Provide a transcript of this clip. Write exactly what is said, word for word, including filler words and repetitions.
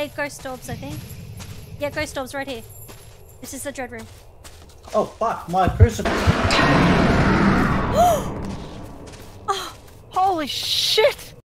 Hey, ghost orbs, I think. Yeah, ghost orbs right here. This is the dread room. Oh fuck, my crucifix. Holy shit!